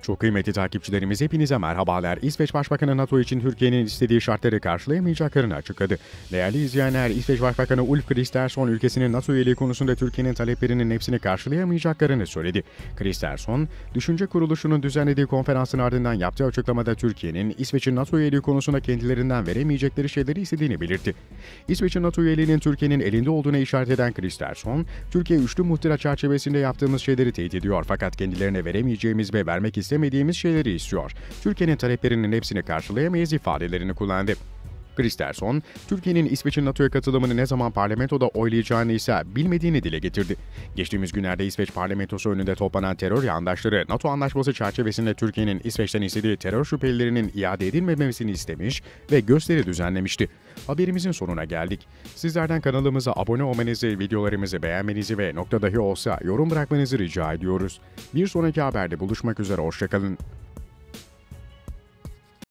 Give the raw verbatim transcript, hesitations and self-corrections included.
Çok kıymetli takipçilerimiz hepinize merhabalar. İsveç Başbakanı NATO için Türkiye'nin istediği şartları karşılayamayacaklarını açıkladı. Değerli izleyenler, İsveç Başbakanı Ulf Kristersson ülkesinin NATO üyeliği konusunda Türkiye'nin taleplerinin hepsini karşılayamayacaklarını söyledi. Kristersson, düşünce kuruluşunun düzenlediği konferansın ardından yaptığı açıklamada Türkiye'nin İsveç'in NATO üyeliği konusunda kendilerinden veremeyecekleri şeyleri istediğini belirtti. İsveç'in NATO üyeliğinin Türkiye'nin elinde olduğuna işaret eden Kristersson, Türkiye üçlü muhtıra çerçevesinde yaptığımız şeyleri teyit ediyor fakat kendilerine veremeyeceğimiz ve vermek istemediğimiz şeyleri istiyor. Türkiye'nin taleplerinin hepsini karşılayamayız ifadelerini kullandı. Kristersson, Türkiye'nin İsveç'in NATO'ya katılımını ne zaman parlamentoda oylayacağını ise bilmediğini dile getirdi. Geçtiğimiz günlerde İsveç parlamentosu önünde toplanan terör yandaşları NATO anlaşması çerçevesinde Türkiye'nin İsveç'ten istediği terör şüphelilerinin iade edilmemesini istemiş ve gösteri düzenlemişti. Haberimizin sonuna geldik. Sizlerden kanalımıza abone olmanızı, videolarımızı beğenmenizi ve nokta dahi olsa yorum bırakmanızı rica ediyoruz. Bir sonraki haberde buluşmak üzere, hoşça kalın.